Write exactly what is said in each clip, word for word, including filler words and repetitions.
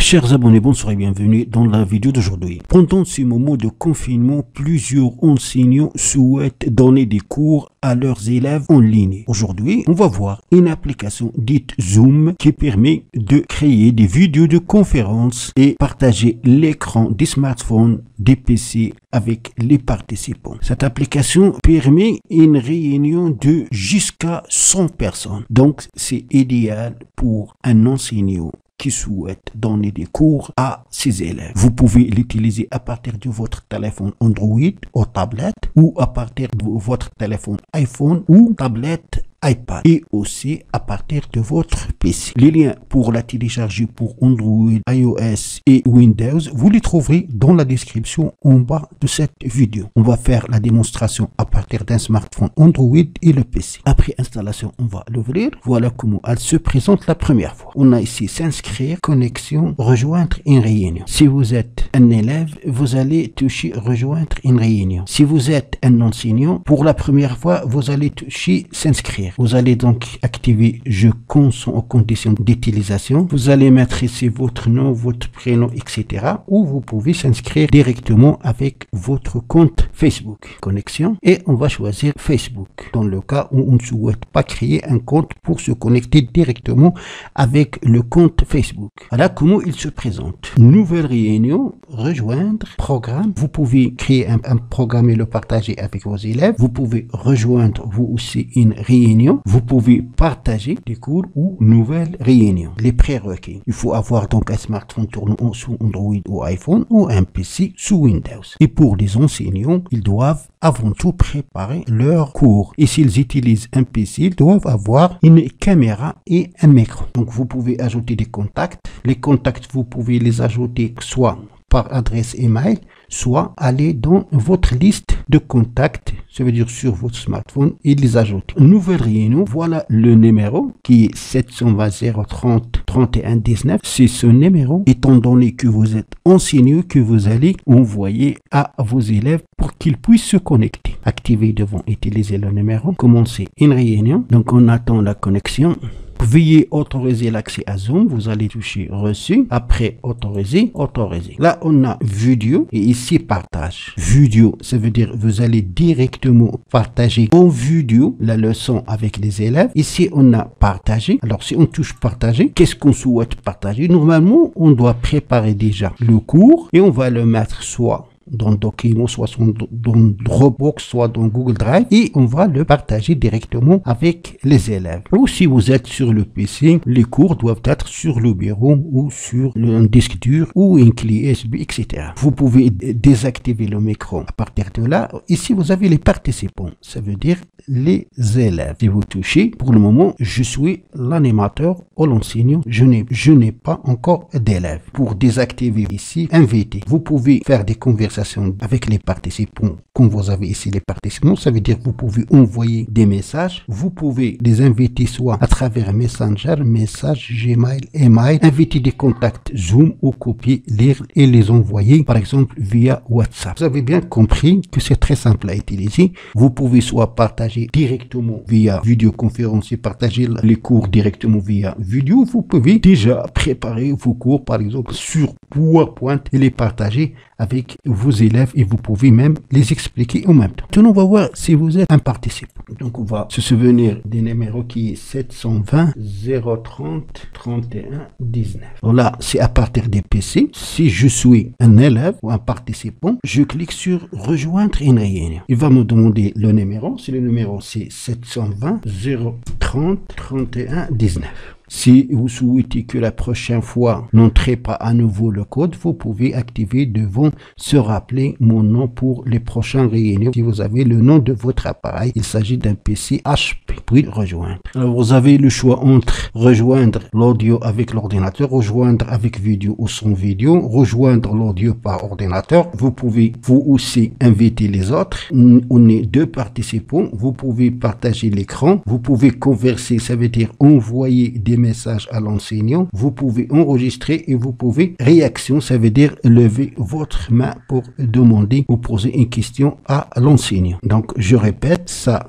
Chers abonnés, bonsoir et bienvenue dans la vidéo d'aujourd'hui. Pendant ce moment de confinement, plusieurs enseignants souhaitent donner des cours à leurs élèves en ligne. Aujourd'hui, on va voir une application dite Zoom qui permet de créer des vidéos de conférences et partager l'écran des smartphones, des P C avec les participants. Cette application permet une réunion de jusqu'à cent personnes. Donc, c'est idéal pour un enseignant qui souhaite donner des cours à ses élèves. Vous pouvez l'utiliser à partir de votre téléphone Android ou tablette ou à partir de votre téléphone iPhone ou tablette iPad et aussi à partir de votre P C. Les liens pour la télécharger pour Android, iOS et Windows, vous les trouverez dans la description en bas de cette vidéo. On va faire la démonstration à partir d'un smartphone Android et le P C. Après installation, on va l'ouvrir. Voilà comment elle se présente la première fois. On a ici s'inscrire, connexion, rejoindre une réunion. Si vous êtes un élève, vous allez toucher rejoindre une réunion. Si vous êtes un enseignant, pour la première fois, vous allez toucher s'inscrire. Vous allez donc activer je consens aux conditions d'utilisation. Vous allez mettre ici votre nom, votre prénom, et cetera. Ou vous pouvez s'inscrire directement avec votre compte Facebook. Connexion. Et on va choisir Facebook. Dans le cas où on ne souhaite pas créer un compte pour se connecter directement avec le compte Facebook. Voilà comment il se présente. Nouvelle réunion, rejoindre, programme. Vous pouvez créer un, un programme et le partager avec vos élèves. Vous pouvez rejoindre vous aussi une réunion. Vous pouvez partager des cours ou nouvelles réunions. Les prérequis. Il faut avoir donc un smartphone tournant sous Android ou iPhone ou un P C sous Windows. Et pour les enseignants, ils doivent avant tout préparer leurs cours. Et s'ils utilisent un P C, ils doivent avoir une caméra et un écran. Donc vous pouvez ajouter des contacts. Les contacts, vous pouvez les ajouter soit par adresse email, soit aller dans votre liste de contacts, ça veut dire sur votre smartphone, et les ajouter. Nouvelle réunion, voilà le numéro qui est sept cent vingt zéro trente trente et un dix-neuf. C'est ce numéro, étant donné que vous êtes enseignant, que vous allez envoyer à vos élèves pour qu'ils puissent se connecter. Activer devant utiliser le numéro, commencer une réunion, donc on attend la connexion. Veuillez autoriser l'accès à Zoom. Vous allez toucher reçu. Après autoriser, autoriser. Là, on a vidéo et ici partage. Vidéo, ça veut dire vous allez directement partager en vidéo la leçon avec les élèves. Ici, on a partagé. Alors, si on touche partager, qu'est-ce qu'on souhaite partager? Normalement, on doit préparer déjà le cours et on va le mettre soit dans Document, soit dans Dropbox, soit dans Google Drive, et on va le partager directement avec les élèves. Ou si vous êtes sur le P C, les cours doivent être sur le bureau ou sur un disque dur ou une clé U S B, et cetera. Vous pouvez désactiver le micro. À partir de là, ici vous avez les participants, ça veut dire les élèves. Si vous touchez, pour le moment, je suis l'animateur ou l'enseignant, je n'ai je n'ai pas encore d'élèves. Pour désactiver ici, inviter. Vous pouvez faire des conversations avec les participants. Quand vous avez ici les participants, ça veut dire que vous pouvez envoyer des messages. Vous pouvez les inviter soit à travers Messenger, message, Gmail, email, inviter des contacts Zoom ou copier, lire et les envoyer, par exemple, via WhatsApp. Vous avez bien compris que c'est très simple à utiliser. Vous pouvez soit partager directement via vidéoconférence et partager les cours directement via vidéo. Vous pouvez déjà préparer vos cours, par exemple, sur PowerPoint et les partager avec vos élèves et vous pouvez même les expliquer en même temps. Maintenant, on va voir si vous êtes un participant. Donc, on va se souvenir des numéros qui est sept cent vingt zéro trente trente et un dix-neuf. Là, c'est à partir des P C. Si je suis un élève ou un participant, je clique sur rejoindre une réunion. Il va me demander le numéro. Si le numéro c'est sept cent vingt zéro trente trente et un dix-neuf. Si vous souhaitez que la prochaine fois n'entrez pas à nouveau le code, vous pouvez activer devant se rappeler mon nom pour les prochaines réunions. Si vous avez le nom de votre appareil, il s'agit d'un P C H P, puis rejoindre. Alors vous avez le choix entre rejoindre l'audio avec l'ordinateur, rejoindre avec vidéo ou sans vidéo, rejoindre l'audio par ordinateur. Vous pouvez vous aussi inviter les autres. On est deux participants. Vous pouvez partager l'écran. Vous pouvez converser, ça veut dire envoyer des messages à l'enseignant. Vous pouvez enregistrer et vous pouvez réaction, ça veut dire lever votre main pour demander ou poser une question à l'enseignant. Donc je répète, ça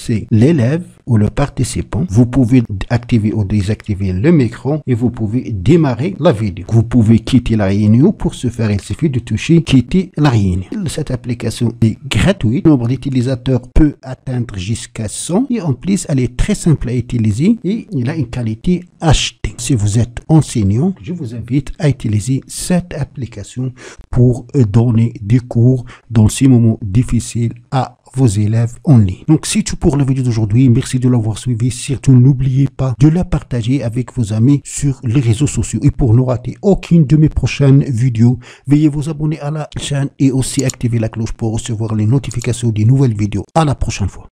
c'est l'élève ou le participant. Vous pouvez activer ou désactiver le micro et vous pouvez démarrer la vidéo. Vous pouvez quitter la réunion. Pour ce faire, il suffit de toucher quitter la réunion. Cette application est gratuite. Le nombre d'utilisateurs peut atteindre jusqu'à cent et en plus, elle est très simple à utiliser et il a une qualité H D. Si vous êtes enseignant, je vous invite à utiliser cette application pour donner des cours dans ces moments difficiles à vos élèves en ligne. Donc c'est tout pour la vidéo d'aujourd'hui. Merci de l'avoir suivi. Surtout n'oubliez pas de la partager avec vos amis sur les réseaux sociaux. Et pour ne rater aucune de mes prochaines vidéos, veuillez vous abonner à la chaîne et aussi activer la cloche pour recevoir les notifications des nouvelles vidéos. À la prochaine fois.